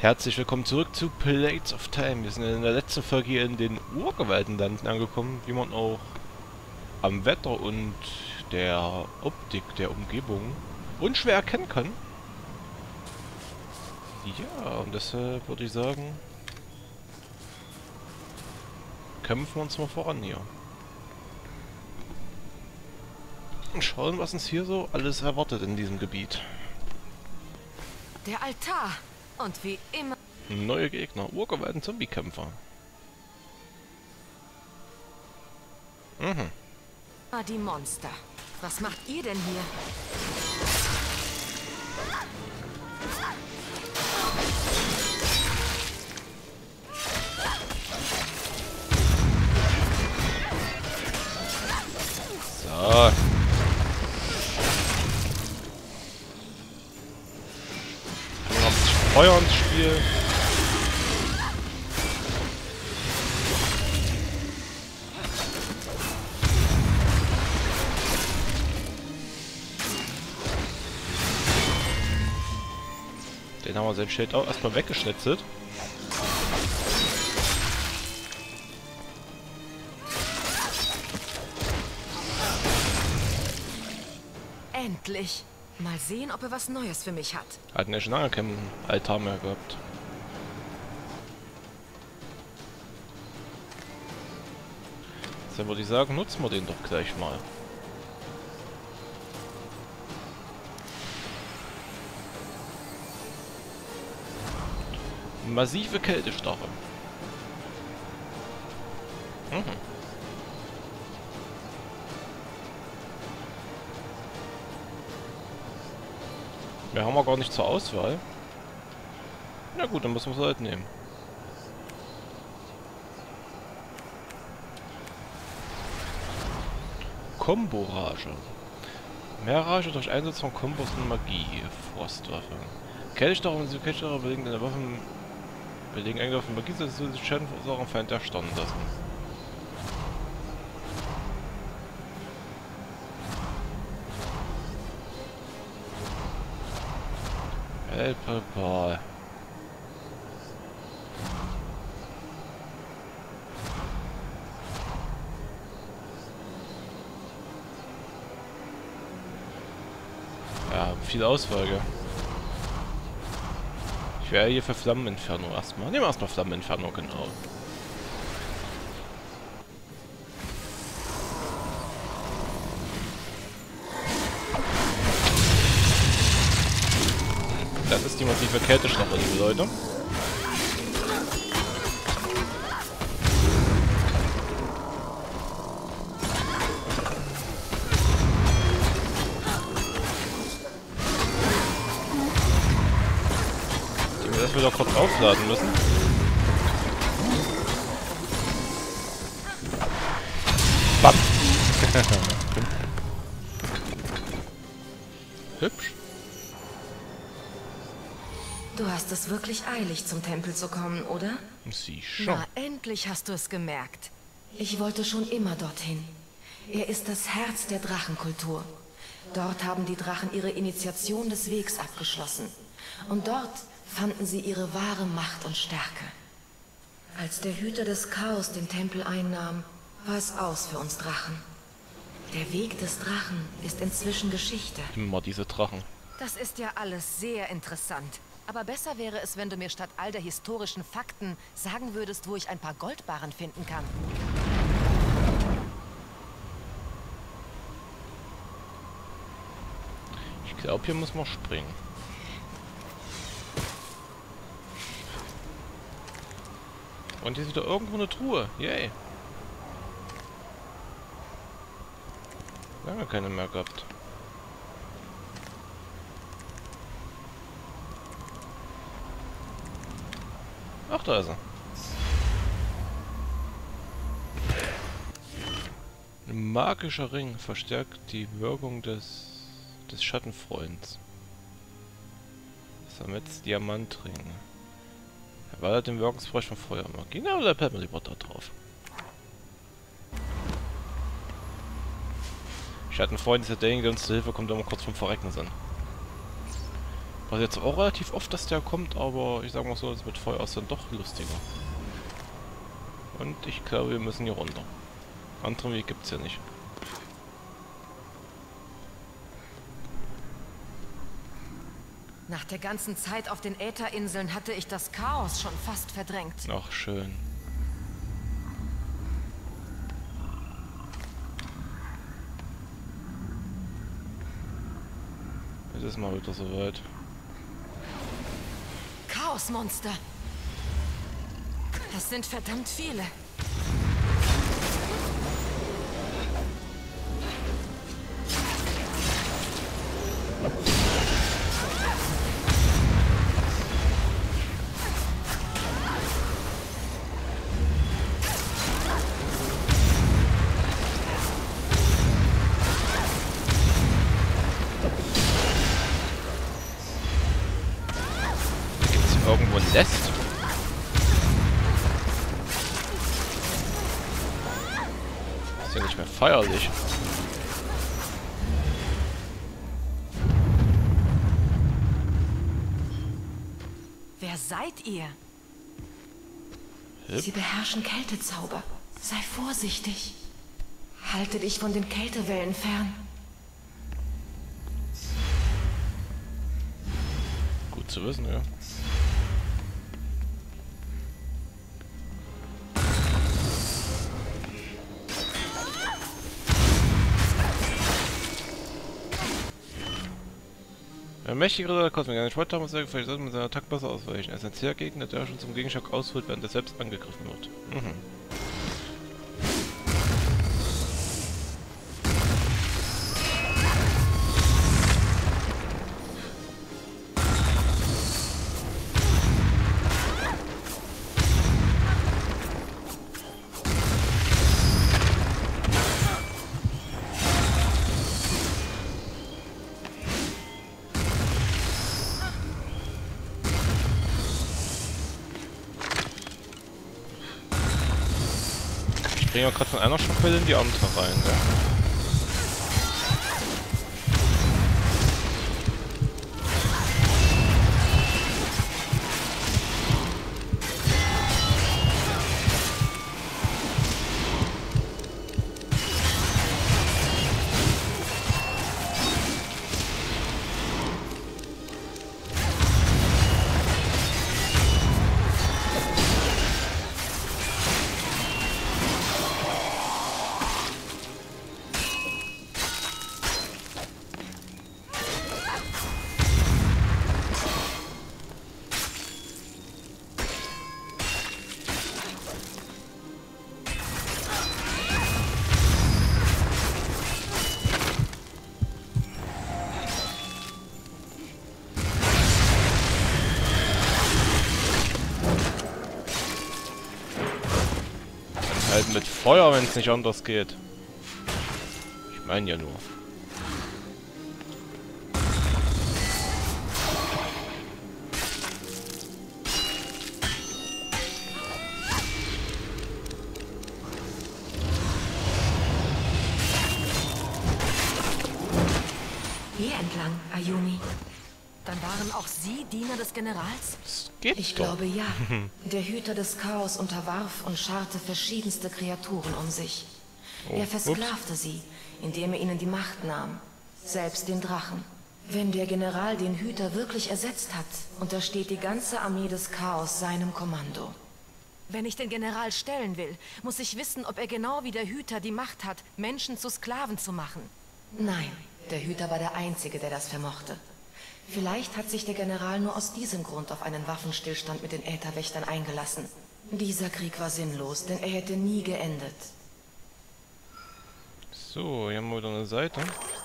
Herzlich willkommen zurück zu Blades of Time. Wir sind in der letzten Folge hier in den Urgewaltenlanden angekommen, wie man auch am Wetter und der Optik der Umgebung unschwer erkennen kann. Ja, und deshalb würde ich sagen, kämpfen wir uns mal voran hier. Und schauen, was uns hier so alles erwartet in diesem Gebiet. Der Altar. Und wie immer... Neue Gegner, Urgewalten-Zombie-Kämpfer. Die Monster. Was macht ihr denn hier? So. Feuer ins Spiel. Den haben wir sein Schild auch erstmal weggeschnitzelt. Endlich. Mal sehen, ob er was Neues für mich hat. Hatten ja schon lange keinen Altar mehr gehabt. Dann würde ich sagen, nutzen wir den doch gleich mal. Massive Kältestarre. Mehr haben wir gar nicht zur Auswahl. Na gut, dann müssen wir es halt nehmen. Kombo-Rage. Mehr Rage durch Einsatz von Kombos und Magie. Frostwaffe. Kältestarre und Kältestarre belegen deine Waffen. Belegen Angriff von Magie, sodass du den Schaden verursachen Feind erstarren lassen. Elpeball. Ja, viel Auswahl, gell? Ich wäre hier für Flammeninferno erstmal. Nehmen wir erstmal Flammeninferno, genau. Das ist die massive Kältestarre, liebe Leute. Die wir das wieder kurz aufladen müssen. Bam! Hübsch. Du hast es wirklich eilig, zum Tempel zu kommen, oder? Sie schon. Na, endlich hast du es gemerkt. Ich wollte schon immer dorthin. Er ist das Herz der Drachenkultur. Dort haben die Drachen ihre Initiation des Wegs abgeschlossen. Und dort fanden sie ihre wahre Macht und Stärke. Als der Hüter des Chaos den Tempel einnahm, war es aus für uns Drachen. Der Weg des Drachen ist inzwischen Geschichte. Immer diese Drachen. Das ist ja alles sehr interessant. Aber besser wäre es, wenn du mir statt all der historischen Fakten sagen würdest, wo ich ein paar Goldbarren finden kann. Ich glaube, hier muss man springen. Und hier ist wieder irgendwo eine Truhe. Yay. Lange keine mehr gehabt. Ach, da ist er. Ein magischer Ring verstärkt die Wirkung des Schattenfreunds. Samets Diamantring. Erweitert den Wirkungsbereich von Feuermagie. Na, da bleibt man lieber da drauf. Schattenfreund ist ja derjenige, der uns zur Hilfe kommt, wenn wir kurz vom Verrecken sind. Also jetzt auch relativ oft, dass der kommt, aber ich sag mal so, das mit Feuer ist dann doch lustiger. Und ich glaube, wir müssen hier runter. Anderen Weg gibt's ja nicht. Nach der ganzen Zeit auf den Ätherinseln hatte ich das Chaos schon fast verdrängt. Ach, schön. Es ist mal wieder soweit. Chaosmonster. Das sind verdammt viele. Gibt's hier irgendwo ein Nest? Ist ja nicht mehr feierlich. Wer seid ihr? Hip. Sie beherrschen Kältezauber. Sei vorsichtig. Halte dich von den Kältewellen fern. Gut zu wissen, ja. Ein mächtiger Kosmik, wenn er einen Sport haben, muss er gefällt, sollte man seinen Attack besser ausweichen. Er ist ein Zährgegner, der schon zum Gegenschock ausholt, während er selbst angegriffen wird. Mhm. Ich springe ja gerade von einer Schockwelle in die andere rein, ja. Halt mit Feuer, wenn es nicht anders geht. Ich meine ja nur. Hier entlang, Ayumi. Dann waren auch Sie Diener des Generals? Das geht Ich doch. glaube ja. Der Hüter des Chaos unterwarf und scharte verschiedenste Kreaturen um sich. Oh, Er versklavte sie, indem er ihnen die Macht nahm. Selbst den Drachen. Wenn der General den Hüter wirklich ersetzt hat, untersteht die ganze Armee des Chaos seinem Kommando. Wenn ich den General stellen will, muss ich wissen, ob er genau wie der Hüter die Macht hat, Menschen zu Sklaven zu machen. Nein, der Hüter war der Einzige, der das vermochte. Vielleicht hat sich der General nur aus diesem Grund auf einen Waffenstillstand mit den Ätherwächtern eingelassen. Dieser Krieg war sinnlos, denn er hätte nie geendet. So, hier haben wir wieder eine Seite.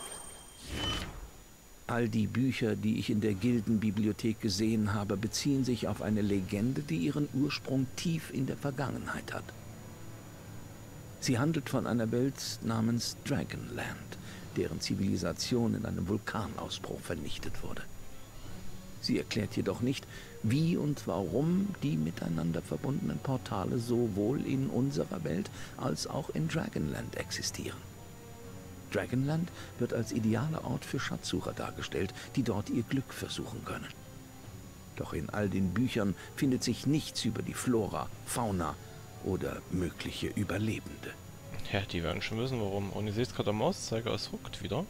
All die Bücher, die ich in der Gildenbibliothek gesehen habe, beziehen sich auf eine Legende, die ihren Ursprung tief in der Vergangenheit hat. Sie handelt von einer Welt namens Dragonland, deren Zivilisation in einem Vulkanausbruch vernichtet wurde. Sie erklärt jedoch nicht, wie und warum die miteinander verbundenen Portale sowohl in unserer Welt als auch in Dragonland existieren. Dragonland wird als idealer Ort für Schatzsucher dargestellt, die dort ihr Glück versuchen können. Doch in all den Büchern findet sich nichts über die Flora, Fauna oder mögliche Überlebende. Ja, die werden schon wissen, warum. Und ihr seht gerade am Mauszeiger, es ruckt wieder.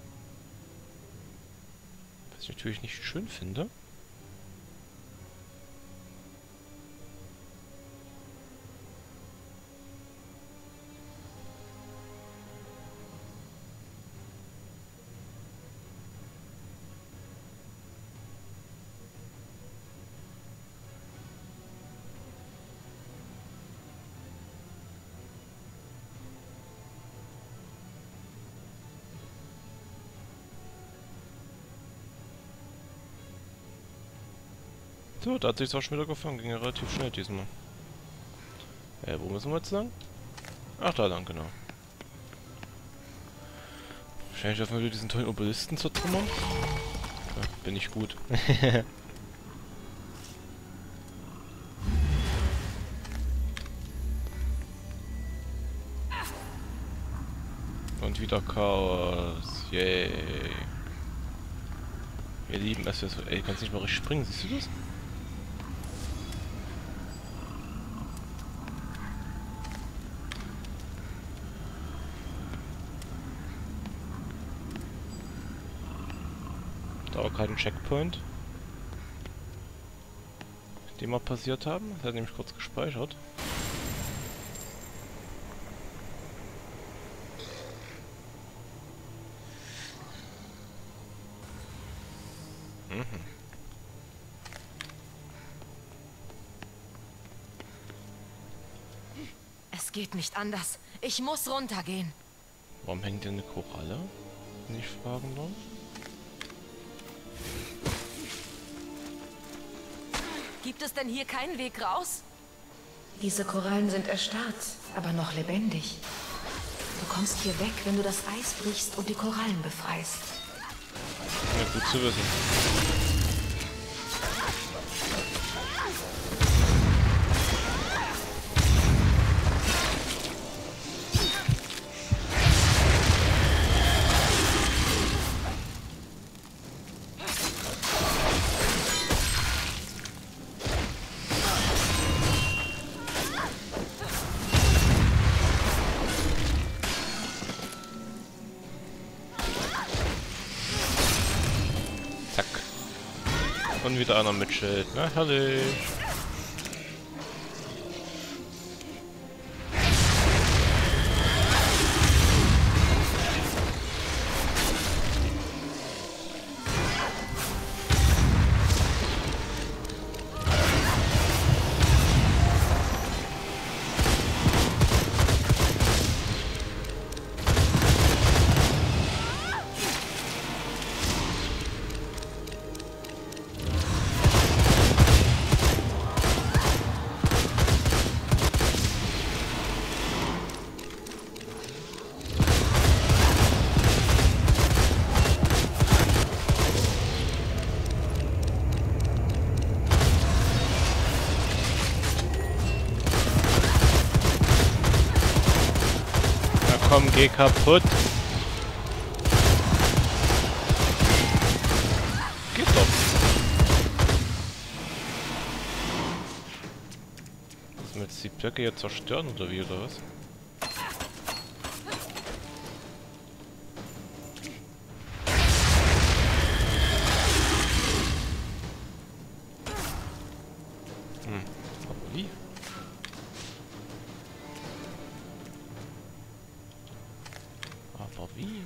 Was ich natürlich nicht schön finde. So, da hat sich's auch schon wieder gefangen. Ging ja relativ schnell diesmal. Wo müssen wir jetzt lang? Ach, da lang, genau. Wahrscheinlich dürfen wir wieder diesen tollen Obelisken zertrümmern. Ja, bin ich gut. Und wieder Chaos. Yay. Wir lieben es. Ey, kannst nicht mal richtig springen, siehst du das? Da war kein Checkpoint, den wir passiert haben. Das hat nämlich kurz gespeichert. Es geht nicht anders. Ich muss runtergehen. Warum hängt hier eine Koralle? Wenn ich fragen darf. Gibt es denn hier keinen Weg raus? Diese Korallen sind erstarrt, aber noch lebendig. Du kommst hier weg, wenn du das Eis brichst und die Korallen befreist. Ja, gut zu wissen. Und wieder einer mit Schild, na herrlich. Komm, geh kaputt. Geht doch. Müssen wir jetzt die Blöcke jetzt zerstören oder wie, oder was? Aber wie? Aber wie?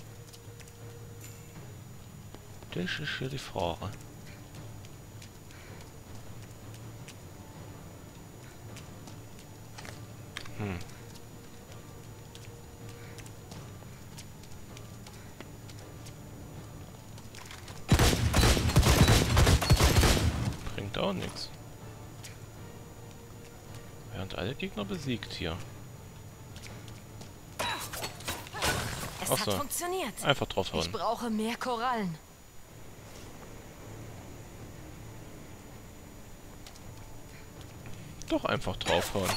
Das ist hier die Frage. Bringt auch nichts. Während alle Gegner besiegt hier. Es hat funktioniert. Einfach draufhauen. Ich brauche mehr Korallen. Doch einfach draufhauen.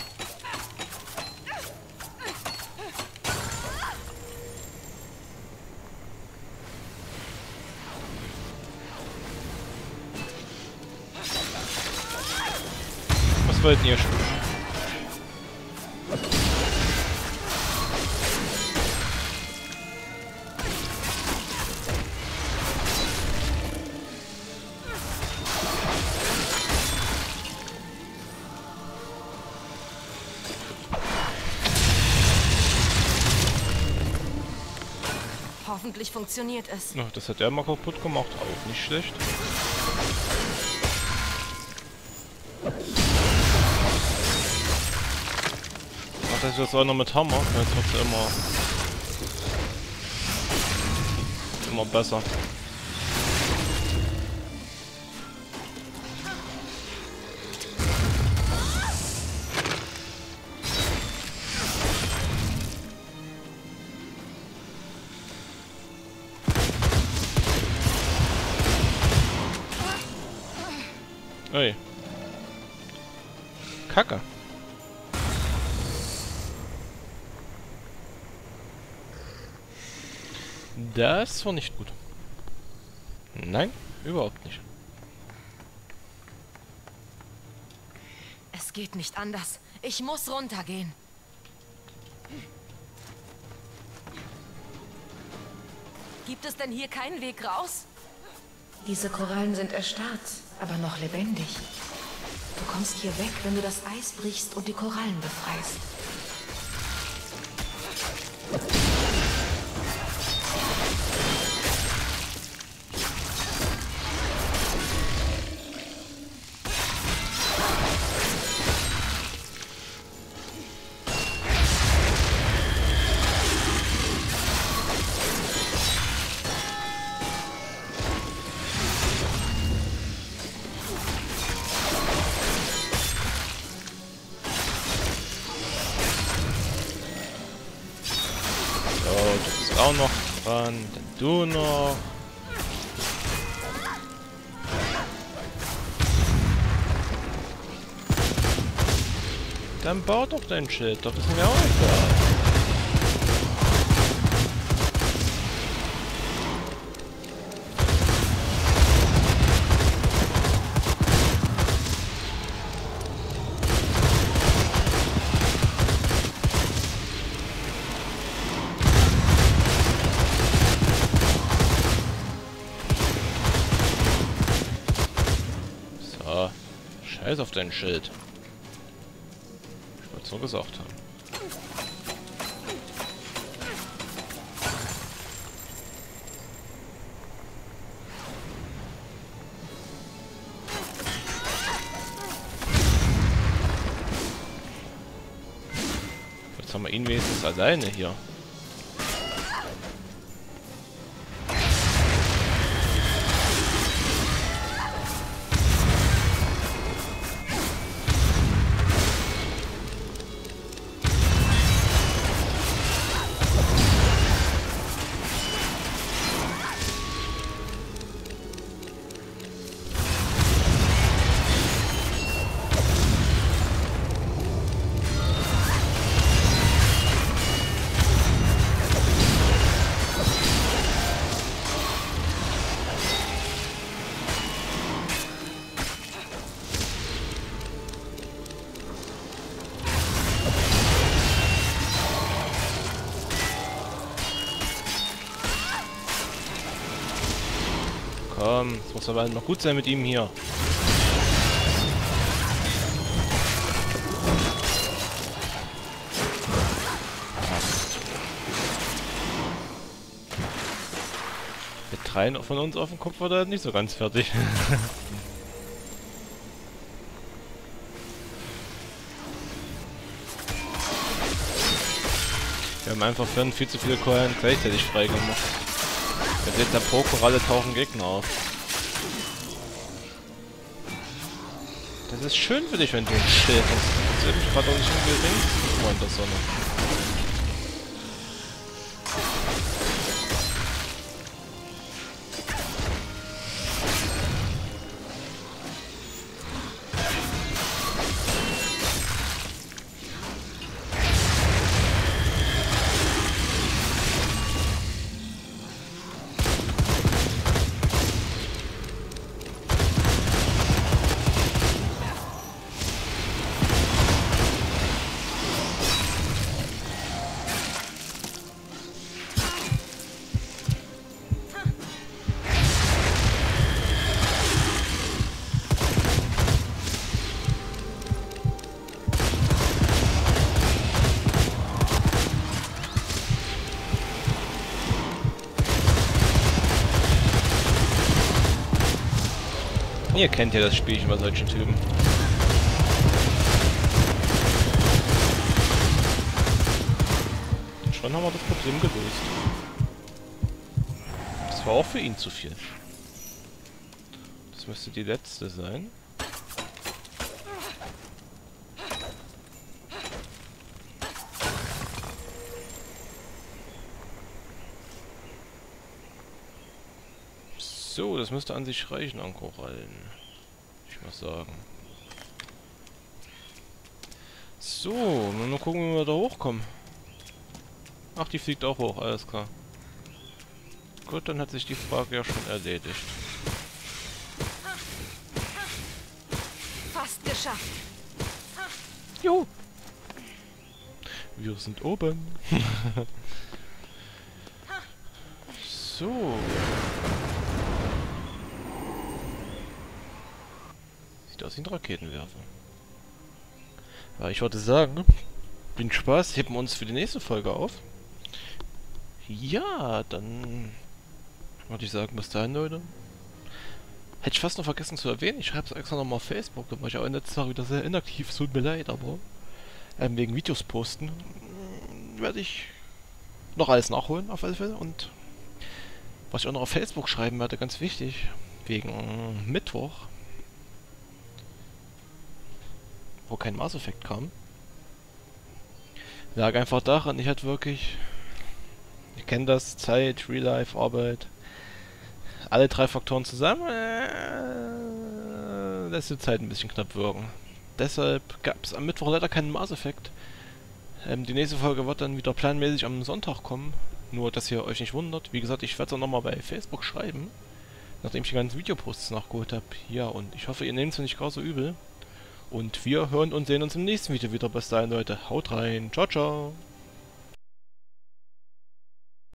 Was wollt ihr schon? Hoffentlich funktioniert es. No, das hat er mal kaputt gemacht. Auch nicht schlecht. Ach, das ist jetzt auch noch mit Hammer. Jetzt wird es immer besser. Ui. Kacke. Das war nicht gut. Nein, überhaupt nicht. Es geht nicht anders. Ich muss runtergehen. Gibt es denn hier keinen Weg raus? Diese Korallen sind erstarrt, aber noch lebendig. Du kommst hier weg, wenn du das Eis brichst und die Korallen befreist. Auch noch dran, dann du noch. Dann bau doch dein Schild, doch ist mir auch egal. Scheiß auf dein Schild. Ich wollte es nur gesagt haben. Jetzt haben wir ihn wenigstens alleine hier. Komm, es muss aber noch gut sein mit ihm hier. Mit 3 von uns auf dem Kopf war der nicht so ganz fertig. Wir haben einfach viel zu viele Korallen gleichzeitig freigemacht. Jetzt seht ihr, pro Koralle tauchen Gegner auf. Das ist schön für dich, wenn du ein Schild hast. Das ist mich gerade auch nicht unbedingt Freund der Sonne. Ihr kennt ja das Spielchen bei solchen Typen. Und schon haben wir das Problem gelöst. Das war auch für ihn zu viel. Das müsste die letzte sein. So, das müsste an sich reichen an Korallen. Ich muss sagen. So, nur gucken, wie wir da hochkommen. Ach, die fliegt auch hoch, alles klar. Gut, dann hat sich die Frage ja schon erledigt. Fast geschafft. Juhu! Wir sind oben. So. Sieht aus wie ein Raketenwerfer. Ja, ich würde sagen, den Spaß heben wir uns für die nächste Folge auf. Ja, dann würde ich sagen, bis dahin, Leute. Hätte ich fast noch vergessen zu erwähnen, ich schreibe es extra nochmal auf Facebook, da war ich auch in letzter Zeit wieder sehr inaktiv, es tut mir leid, aber wegen Videos posten werde ich noch alles nachholen auf alle Fälle. Und was ich auch noch auf Facebook schreiben werde, ganz wichtig, wegen Mittwoch, wo kein Mass Effect kam, lag einfach daran, ich hatte wirklich, ich kenne das, Zeit, Real Life, Arbeit, alle drei Faktoren zusammen, lässt die Zeit ein bisschen knapp wirken. Deshalb gab es am Mittwoch leider keinen Mass Effect. Die nächste Folge wird dann wieder planmäßig am Sonntag kommen. Nur, dass ihr euch nicht wundert. Wie gesagt, ich werde es auch nochmal bei Facebook schreiben, nachdem ich die ganzen Videoposts nachgeholt habe. Ja, und ich hoffe, ihr nehmt es nicht gar so übel. Und wir hören und sehen uns im nächsten Video wieder. Bis dahin, Leute. Haut rein. Ciao, ciao.